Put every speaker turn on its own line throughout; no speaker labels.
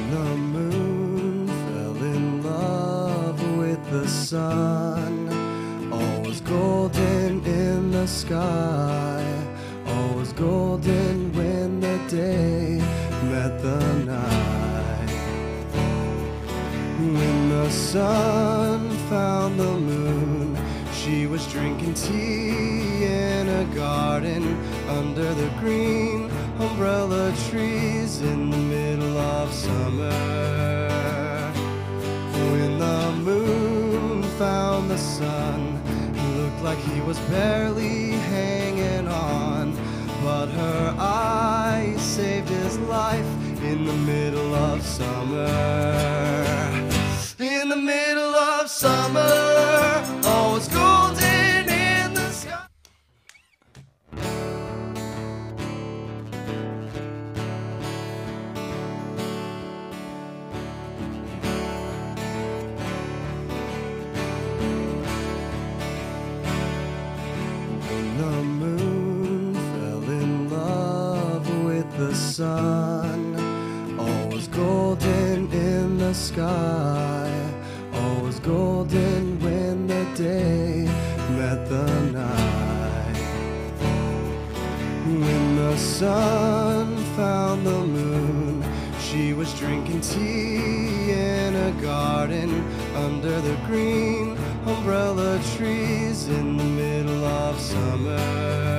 The moon fell in love with the sun. All was golden in the sky. All was golden when the day met the night. When the sun found the moon, she was drinking tea in a garden under the green umbrella trees in the middle of summer. When the moon found the sun, it looked like he was barely hanging on, but her eyes saved his life in the middle of summer. In the middle of summer, all was golden in the sky. When the moon fell in love with the sun, all was golden in the sky. All was golden when the day met the night. When the sun found the moon, she was drinking tea in a garden under the green umbrella trees in the middle of summer.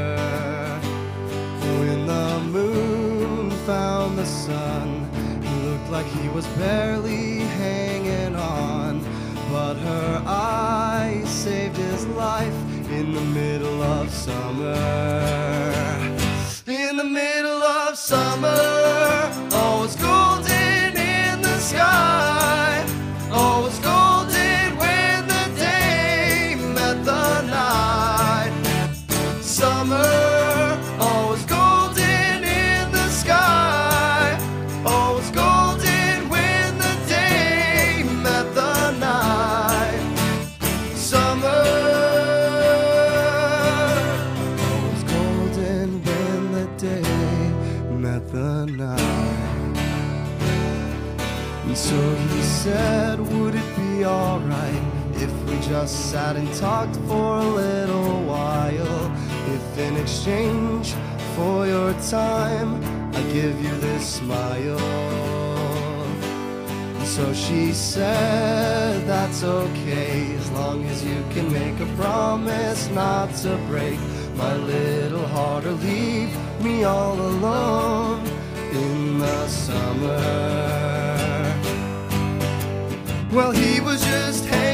When the moon found the sun, it looked like he was barely hanging on, but her eyes saved his life in the middle of summer. In the middle of summer, all was golden in the sky. All was golden when the day met the night. Summer, all was golden in the sky. All was golden when the day met the night. Summer, all was golden when the day met the night. And so he said, would it be alright if we just sat and talked for a little while? If in exchange for your time, I give you this smile. So she said, that's okay, as long as you can make a promise not to break my little heart or leave me all alone in the summer. Well, he was just hanging